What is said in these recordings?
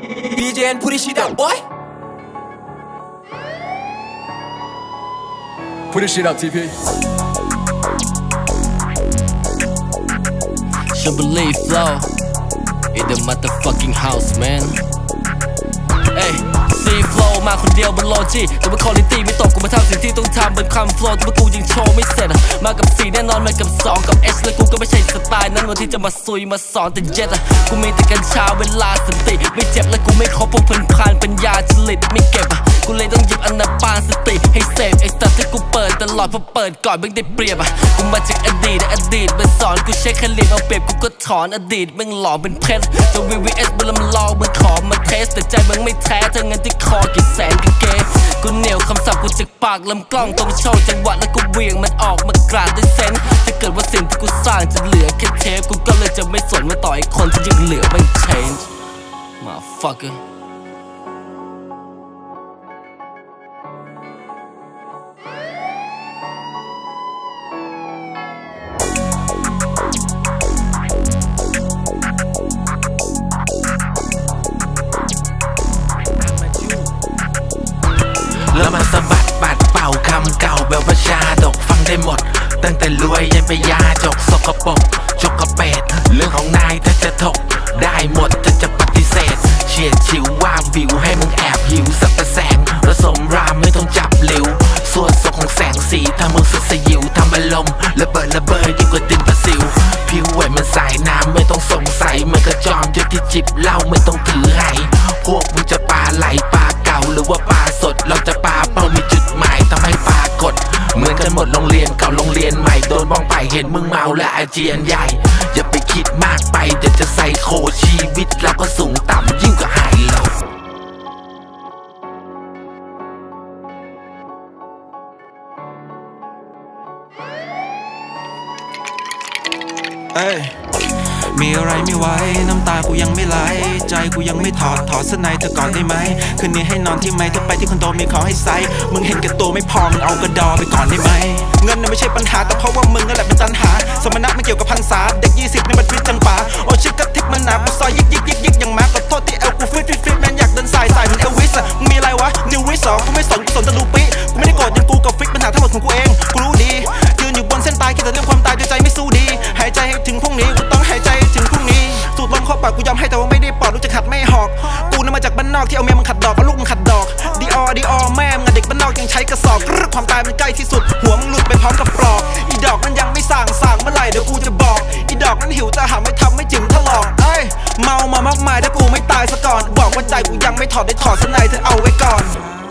BJ and put this shit up, boy. Put this shit up, TP. Should believe flow in the motherfucking house, man. Hey,ซีโฟล์มาคนเดียวบนโลจีแต่ว่าคุณภาพไม่ตกกูมาทำสิ่งที่ต้องทำบนคำโฟล์แต่ว่ากูยังโชว์ไม่เสร็จมากับ4แน่นอนมากับ2กับ S และกูก็ไม่ใช่สไตล์นั้นวันที่จะมาซุยมาสอนแต่เย็ดกูมีแต่กัญชาเวลาสติไม่เจ็บและกูไม่คบพวกพันพานปัญญาจริตไม่เก็บกูเลยต้องหยิบอันดับปานสติให้เสพไอ้สัตว์ที่กูเปิดตลอดเพราะเปิดก่อนมึงได้เปรียบกูมาจากอดีตมันสอนกูใช้คำเรียนเอาเปรียบกูก็ถอนอดีตมึงหล่อเป็นเพชรจะ VVS มึงละมันลองมึงขอมาเทสแต่ใจมึงไม่แท้เธอเงินที่คอกี่แสนก็เกสกูเหนียวคำศัพท์กูจากปากลำกล้องต้องโชว์จังหวะแล้วกูเวียงมันออกมากราดด้วยเซนถ้าเกิดว่าสิ่งที่กูสร้างจะเหลือแค่เทปกูก็เลยจะไม่สนมาต่อไอ้คนที่ยังเหลือมัน change motherfucker แล้วมาสะบัดปัดเป่าคำเก่าแบบว่าชาดกฟังได้หมดตั้งแต่รวยยันไปยาจกสกปรกจกกระเป็ดเรื่องของนายถ้าจะถกได้หมดถ้าจะปฏิเสธเฉียดฉิวว่าวิวให้มึงแอบหิวสักกระแสงผสมรามไม่ต้องจับหลิวส่วนสกของแสงสีทำมึงสุดสยิวทำอารมณ์ระเบิดยิ่งกว่าดินประสิวผิวไหวมันสายน้ำไม่ต้องสงสัยมันกระจอมเยอะที่จิบเหล้าไม่ต้องถือไหพวกมึงจะปลาไหลปลาเก่าหรือว่าปลาสดเราจะปลาเป้ามีจุดหมายทำให้ปลากดเหมือนกันหมดโรงเรียนเก่าโรงเรียนใหม่โดนบ้องไปเห็นมึงเมาและอาเจียนใหญ่อย่าไปคิดมากไปเดี๋ยวจะใส่โคชีวิตเราก็สูงต่ำยิ่งกว่าไฮโลมีอะไรไม่ไหวน้ำตากูยังไม่ไหลใจกูยังไม่ถอดเสื้อในเธอก่อนได้ไหมคืนนี้ให้นอนที่ไหมถ้าไปที่คอนโดมีของให้ใส่มึงเห็นแก่ตัวไม่พอมึงเอากระดอไปก่อนได้ไหมเงินน่ะไม่ใช่ปัญหาแต่เพราะว่ามึงนั่นแหละเป็นตันหาสมณะไม่เกี่ยวกับพรรษาเด็ก20นี่มันฟิตจังป่าโอชิกระทิกมันหนากูซอยยิกอย่างแม็กขอโทษที่เอลกูฟิตแมนอยากเดินสายเหมือนเอลวิสมึงมีอะไรวะนิววิสกูไม่สนแต่ลูปิกูไม่ได้โกรธยังกูกับฟิกปัญหาทั้งหมดของกูเองกูรู้ดียืนอยู่บนเส้นตายคิดแต่เรื่องความตายด้วยใจไม่สู้ดีหายใจให้ถึงพรุ่งนี้กูต้องหายใจถึงพรุ่งนี้สูดลมเข้าปากกูยอมให้แต่ว่าไม่ได้ปอดรู้จะขัดไม่หอกกูน่ะมาจากบ้านนอกที่เอาเมียมันขัดดอกเอาลูกมันขัดดอกดีอแม่มึงเด็กบ้านนอกยังใช้กระสอบความตายมันใกล้ที่สุดหัวมึงหลุดไปพร้อมกับปลอกอีดอกนั้นยังไม่สั่งเมื่อไหร่เดี๋ยวกูจะบอกอีดอกนั้นหิวจะหาไม่ทำไม่จึงถลอกเมามามากมายถ้ากูไม่ตายซะก่อนบอกว่าใจกูยังไม่ถอดได้ถอดซะในเธอเอาไว้ก่อน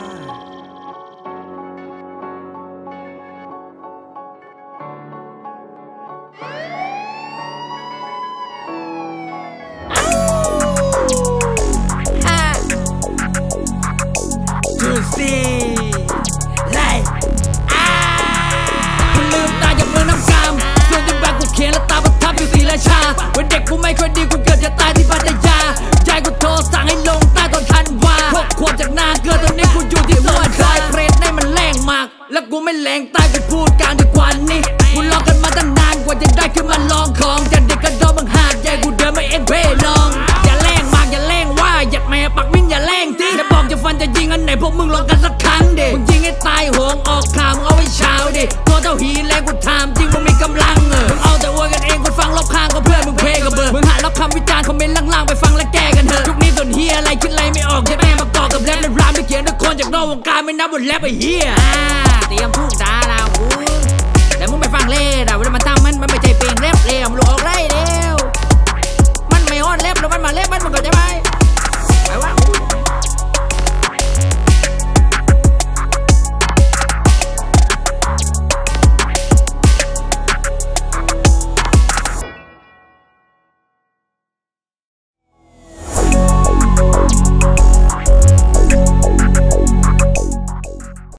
คุณลืมตาจากเมืองน้ำกามส่วนที่แบกกูเขียนและตาประทับอยู่ศรีราชาวันเด็กกูไม่ค่อยดีกูเกือบจะตายที่พัทยายายกูโทรสั่งให้ลงใต้ตอนธันวา6 ขวบจากนาเกลือตอนนี้กูอยู่ที่สวนซอยเกรดในมันแรงมากแล้วกูไม่แรงตายกูพูดกลางดีกว่านี้กูรอกันมาตั้งนานกว่าจะได้ขึ้นมาลองของจากเด็กกระโดดบังหาดยายกูเดินไม่เอ็นเพน้องอย่าแรงมากอย่าแรงว่าอยากแม่ปักมิ้นอย่าแรงตีจะบอกจะฟันจะยิงอันไหนพวกมึงลองกันสักครั้งเด็กมึงยิงให้ตายโหงออกข่าวมึงเอาไว้เช้าดิตัวเท่าหีแรงกูถามจริงมึงมีกำลังมึงเอาแต่อวยกันเองคนฟังรอบข้างก็เพื่อนมึงเพกับเบอร์มึงหารับคำวิจารณ์คอมเมนต์ล่างๆไปฟังและแก้กันเถอะยุคนี้ส่วนเฮียอะไรคิดอะไรไม่ออกจะแม่มาก่อกับแรปและรามที่เขียนทุกคนจากนอกวงการไม่นับว่าแรปไอ้เฮีย